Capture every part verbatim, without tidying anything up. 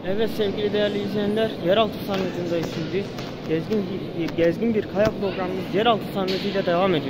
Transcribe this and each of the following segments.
Evet sevgili değerli izleyenler, yeraltı sarnıcındayız şimdi. Gezgin, gezgin bir kayak programımız yeraltı sarnıcıyla devam ediyor.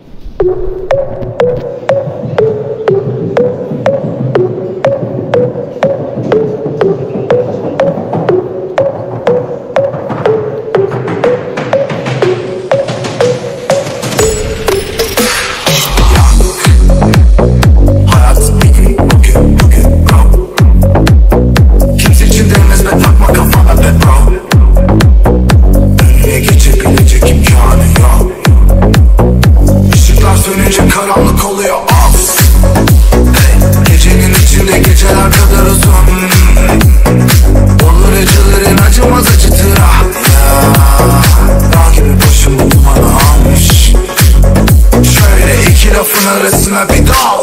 Karanlık oluyor of hey, gecenin içinde geceler kadar uzun olur acıların acımaz acıtır ah ya. Dağ gibi başımı dumana almış. Şöyle iki lafın arasına bir dal.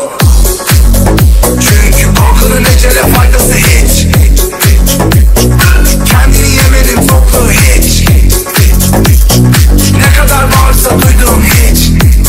Çünkü korkunun ecele faydası hiç. Kendini yemenin topluğu hiç. Ne kadar varsa duyduğum hiç.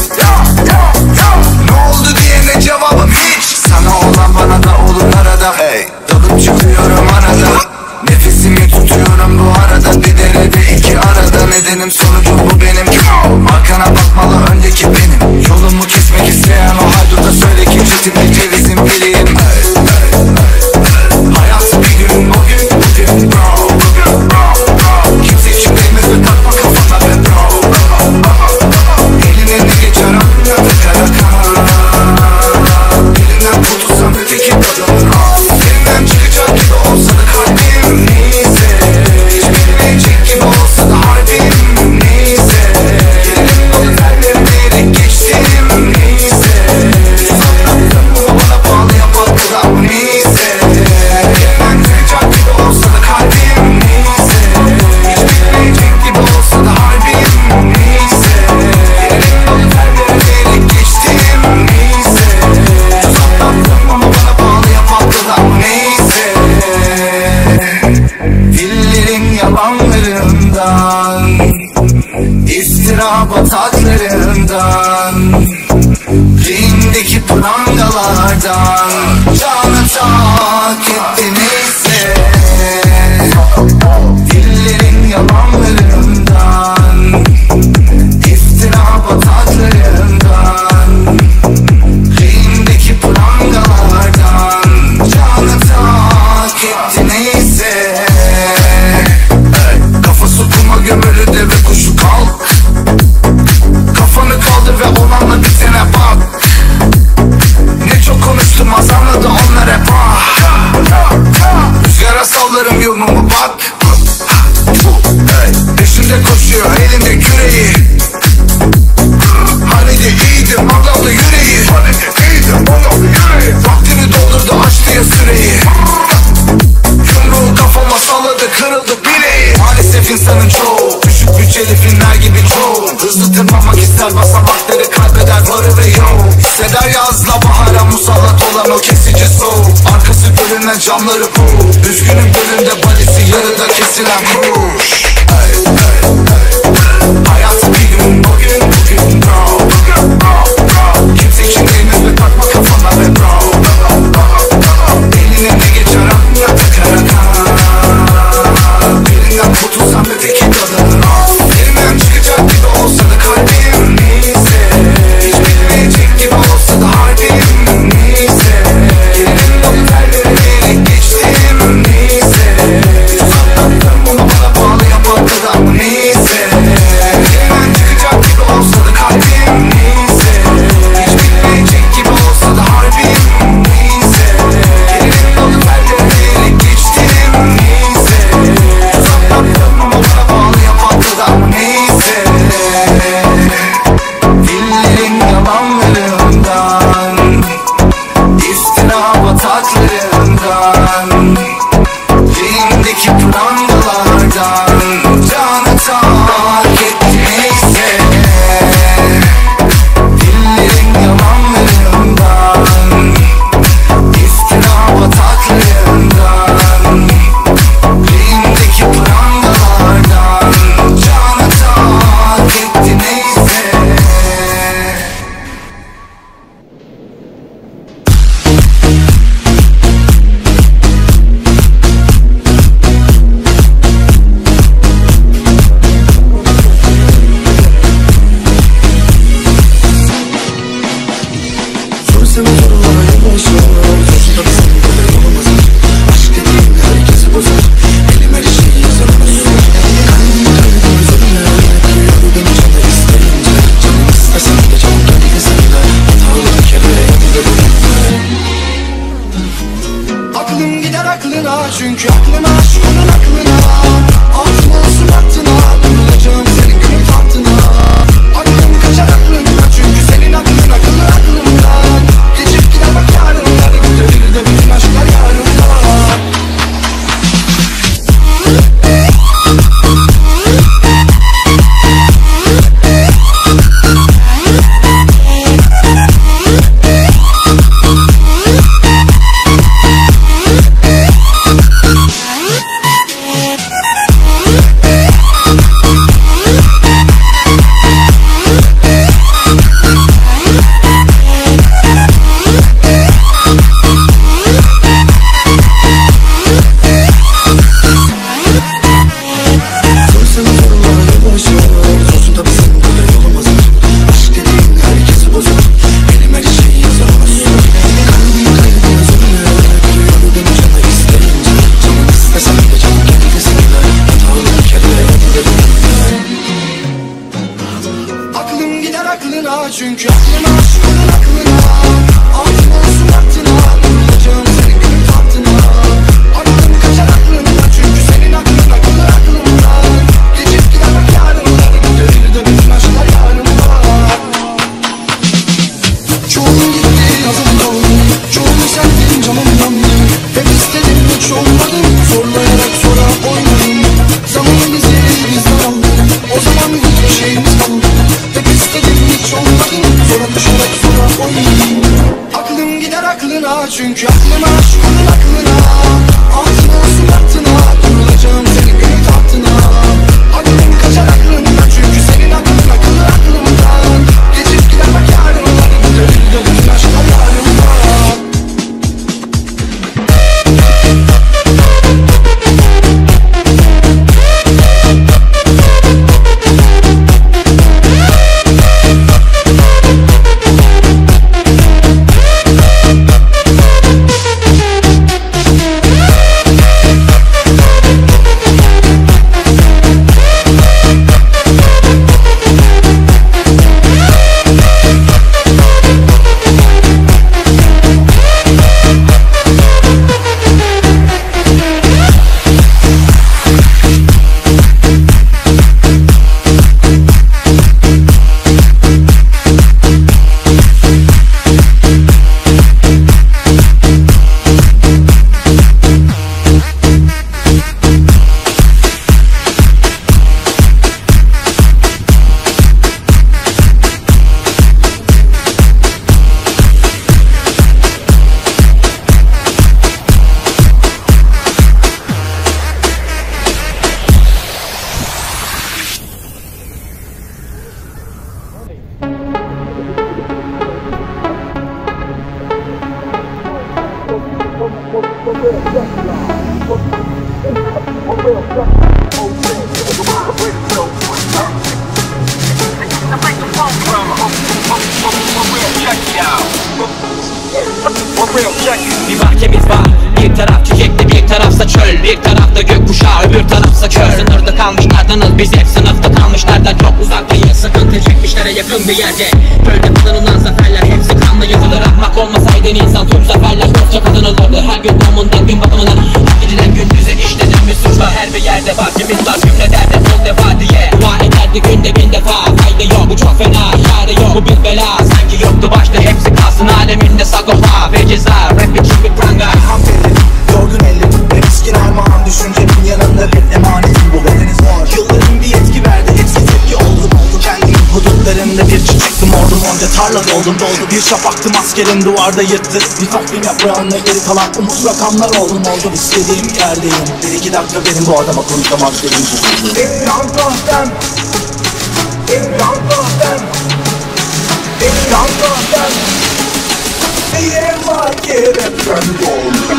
Cevabım hiç. Sana olan bana da olur arada hey. Dalıp çıkıyorum arada. Nefesimi tutuyorum bu arada. Bir derede iki arada. Nedenim sonucum bu benim. Arkana bakmalı öndeki benim. Yolumu kesmek isteyen o hayduta söyle ki çetin cevizim bileyim hey, hey, hey. Hayat bir gün bugün bugün bro. Kimse için değmez ve takma kafana be bro. Eline ne geçer anlıyor ve kara kara. Kurtulsam öteki kadın elimden çıkacak gibi olsa da kalbim neyse. Hiç bitmeyecek gibi olsa da harbim neyse. Gelirim dolu terlerim diyerek geçtim neyse. Sanırım bunu bana bağlı yapan kılam neyse. Elimden çıkacak gibi olsa da kalbim neyse. Hiç bitmeyecek gibi olsa da harbim neyse. Gelirim dolu terlerim diyerek geçtim neyse. Ama bana bağlı yapan kılam neyse. Dillerin yalanlarından, istirap ataklarından, ringdeki prangalardan canı tak etti neyse. Dillerin yalanlarından, istirap ataklarından, ringdeki prangalardan canı tak etti neyse. Hey, kafası kuma gömülü deve kuşu kalk. Kafanı kaldır ve olanla bitene bak. Ne çok konuştum az anladı onlar hep ah. Rüzgara sallarım yolumu bak. Hey, peşinde koşuyor elinde küreği. Hani de iyiydi mangalda yüreği. Hani de iyiydi mangalda yüreği. Vaktini doldurdu açtı ya süreyi. Yumruğu kafama salladı kırıldı bileği. Maalesef insanın çoğu düşük bütçeli filmler gibi çoğu. Hızlı tırmanmak ister basamakları kaybeder varı ve yok. Hisseder yazla bahara musallat olan o kesici soğuk. Arkası görünen camları bu. Üzgünüm bölümde balisi yarıda kesilen kuş. Hey, hey, hey. Hayat bir gün bugün bugün bro. Kimse için değmez ve takma kafana be bro. Eline ne geçer anlıyor ve kara kara. Birinden kurtulsam öteki kadın elimden çıkacak gibi olsa da kalbim neyse. Hiç bitmeyecek gibi olsa da harbim neyse. Gelirim dolu terleri diyerek geçtim neyse. Sanırım bunu bana çünkü aklına aşkının aklına. Altın olsun hattına, durulacağım senin gönül tahtına. Aklım kaçar aklına çünkü senin aklın akıllı aklımdan. Geçip gider bak yarınlar, götürür de bütün aşklar yarınlar. Çünkü aklına aşkının aklına. Altın olsun hattına, durulacağım senin gönül tahtına. Aklım kaçar aklına çünkü senin aklın akıllı aklımdan. Geçip gider bak yarınlar, götürür de bütün aşklar yarınlar. Çoğun gitti yazım doldu, çoğunu sendin canım yandı. Hep istedim hiç olmadım, zorlayarak sonra oynadım. Zaman bizi bizden aldı, o zaman hiçbir şeyimiz kalmadı. Hep istedim hiç olmadım, sonra düşerek sonra oynadım. Aklım gider aklına çünkü aklına aşkının aklına. Altın olsun hattına, durulacağım senin gönül tahtına. Aklım kaçar aklına çünkü senin aklın akıllı aklımdan. Geçip gider bak yarınlar, götürür de bütün aşklar yarınlar. Bir bahçemiz var, bir taraf çiçekli, bir tarafsa çöl, bir tarafta gökkuşağı, öbür tarafsa kör. Sınırda kalmışlardanız biz, hep sınıfta kalmışlardan çok uzaktayız. Sıkıntı çekmişlere yakın bir yerde, böyle kazanılan zaferler hepsi kanla yazılır. Ahmak olmasaydın insan tüm zaferler dostça kazanılırdı. Her gün doğumundan gün batımına, hak edilen gündüze işlenen bir suç var. Her bir yerde bahçemiz var, cümle derde son defa diye dua ederdi günde bin defa. Fayda yok, bu çok fena, çare yok, bu bir bela. Sanki yoktu başta, hepsi kalsın aleminde sagopa ve ceza. Rap için bir pranga, Hanımefendi, yorgun ellerim ve miskin armağan. Düşüncemin yanında bir emanetim, bu bedeniz var. Yılların bir yetki verdi, etki tepki oldum oldum. Kendim hudutlarında bir çiçektim, ordum onca tarla doldum doldu. Bir şapaktım askerim duvarda yırttı. Bir takvim yaprağında geri kalan umut rakamlar oldum oldum. İstediğim yerdeyim, bir iki dakika benim bu adama konuşamak istediğim şey. İmran kahvem, İmran kahvem, İmran kahvem. Yeah, my kid, I'm trying to go.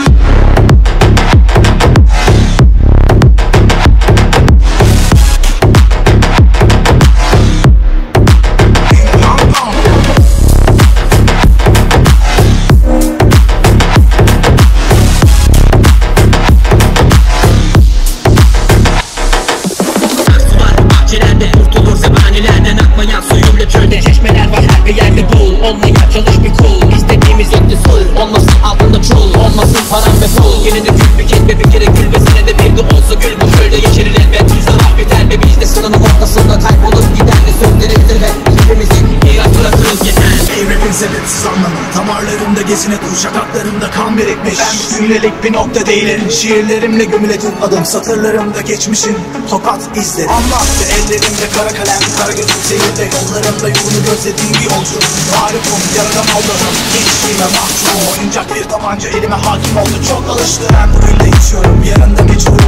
Olmaya çalış bir kul, İstediğimiz yetti full. Olmasın altında çul, olmasın param ve cümlelik bir nokta değilim. Şiirlerimle gömüledim adım, satırlarımda geçmişin tokat izleri. Anlattı ellerimde kara kalem, kara gözüm seyirde, yollarımda yolunu gözlediğim bir yolcu. Marifum yaradan aldanım, gençliğime mahkum. Oyuncak bir tabanca elime hakim oldu, çok alıştı. Ben bugün de içiyorum, yarın da meçhul.